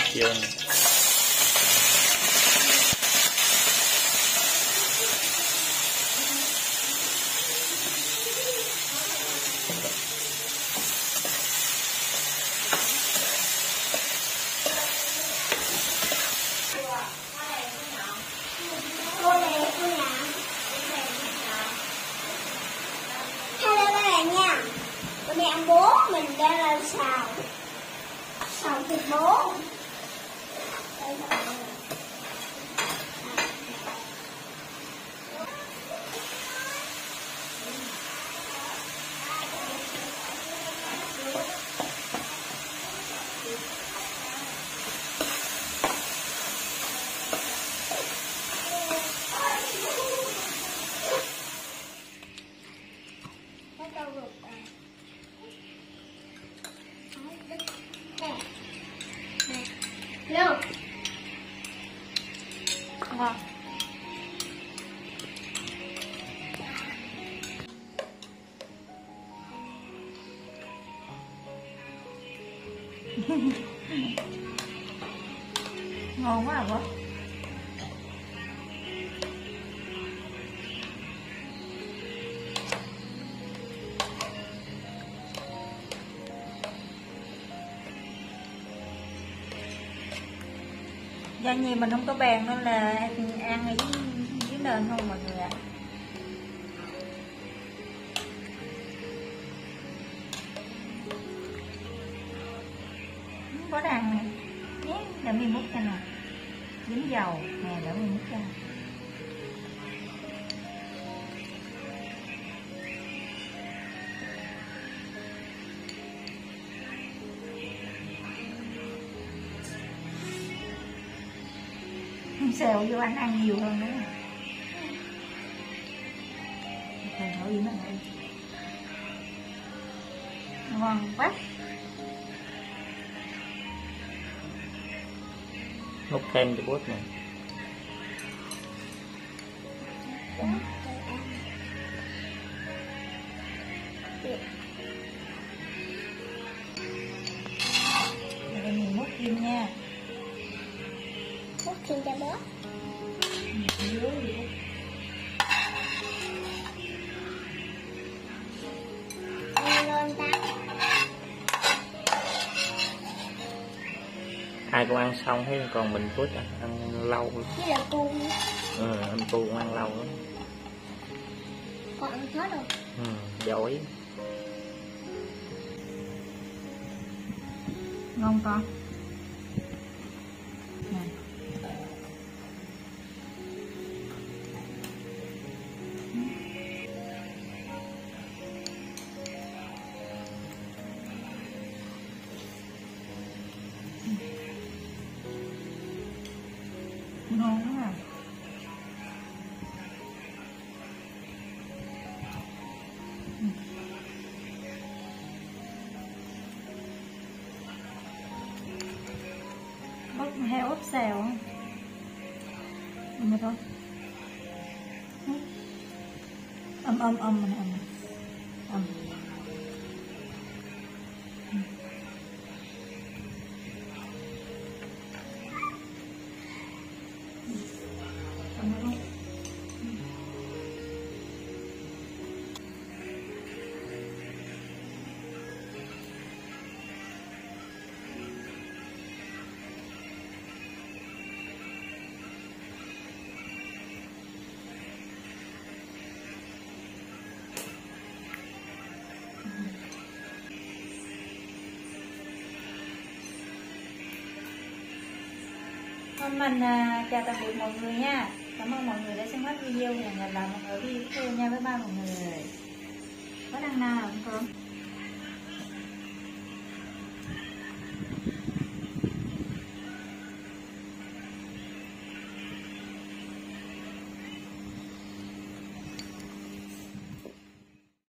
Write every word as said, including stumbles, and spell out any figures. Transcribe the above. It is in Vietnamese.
chưa. Mẹ ăn bố mình đang làm xào xào thịt bố. Đâu? Ngon. Ngon quá à. Do nhiều mình không có bàn nên là ăn ở dưới, dưới nền không mọi người ạ. Không có đàn nè nhé, để mình múc cho nè, dính dầu nè, để mình múc cho. Xèo vô anh ăn nhiều hơn nữa. Thầy hỏi gì nó này. Ngon quá. Múc thêm cho bút này. Đây mình múc kim nha. Múc kim cho bớt. Ai cũng ăn xong hết, còn mình Phước ăn, ăn lâu. Với là cu. Ừ, anh cu cũng ăn lâu lắm. Còn ăn hết rồi. Ừ, giỏi. Ngon con. Nè. Ngon quá à. Bóc heo ốp xào không? Được thôi. Âm âm âm này, âm này. Âm. Hôm mình à, chào tạm biệt mọi người nha. Cảm ơn mọi người đã xem hết video. Hẹn gặp lại mọi người ở video tiếp theo nha. Bye bye mọi người. Có đăng nào không con?